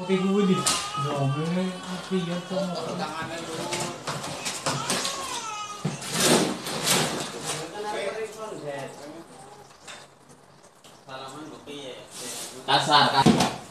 kopi gue di ngomongnya kopi ya tuh tangannya dulu. Salaman kopi ya. Kasar kan.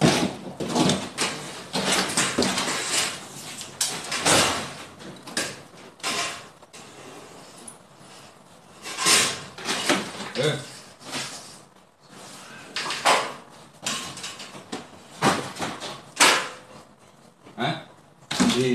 Di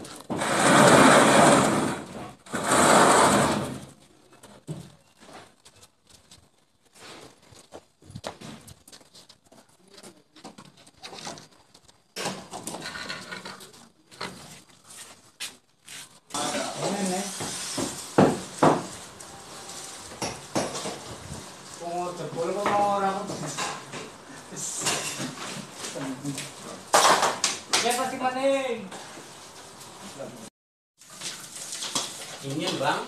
jebol kok mau orang ya pasti maning Ini bang.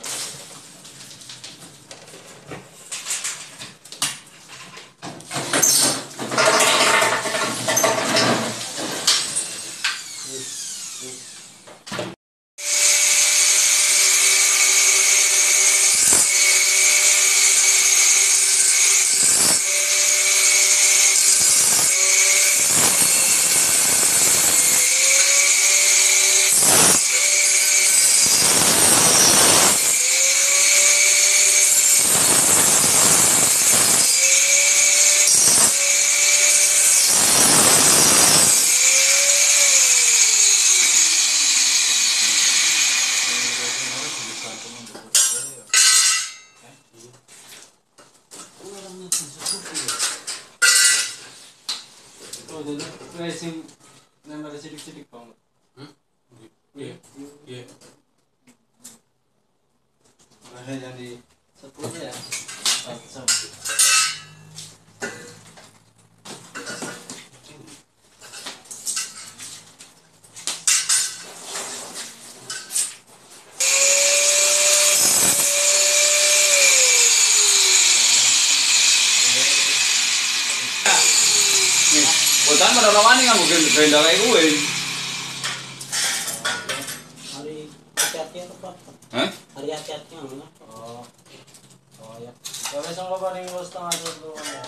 oh jadi racing nomor sidik-sidik banget Iya. Iya. ada yang di 10 ya botan pada rawani kan mungkin benda kayak gue. Hari hati-hati atau apa? Hah? Hari hati-hati mana? oh ya ya besok lo paling lo setengah 20 ya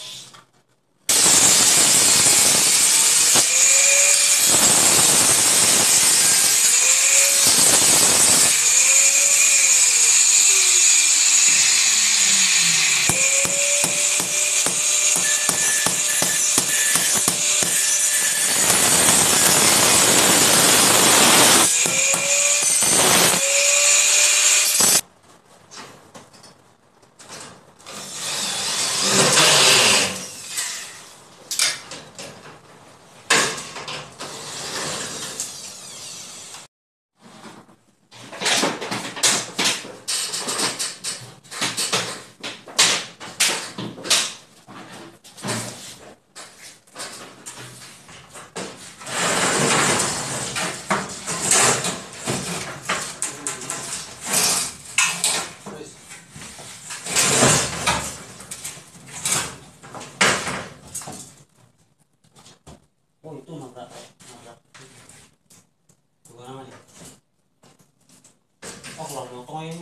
Oh itu nabrak. Bukan namanya. Oh kalau motong ini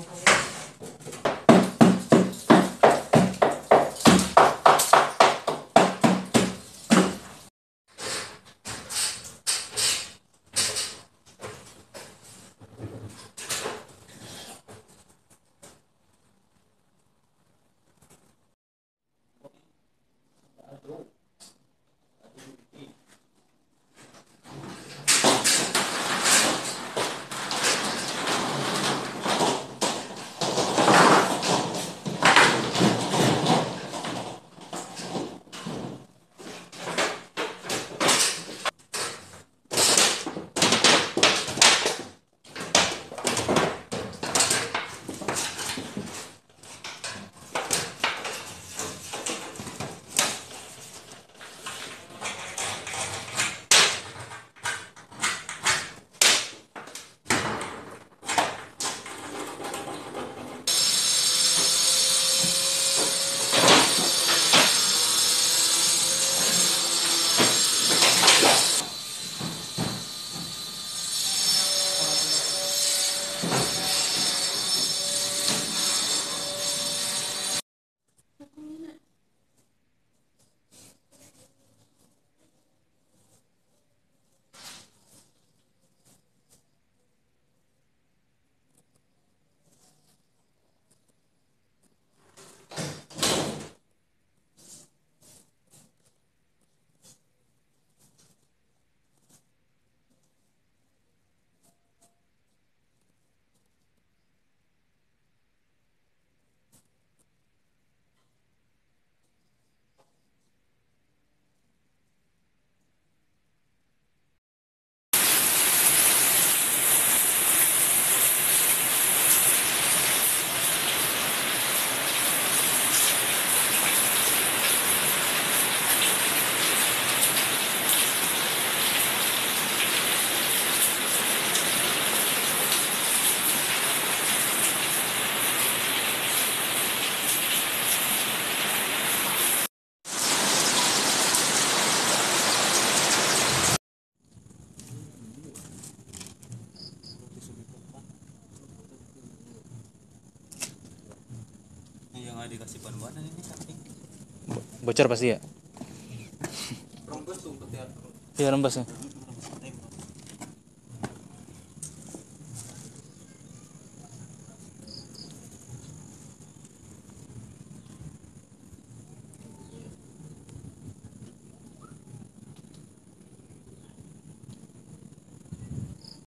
nggak dikasih ban-banan ini samping. Bocor pasti ya. Rembes tuh petir. Iya rembes ya.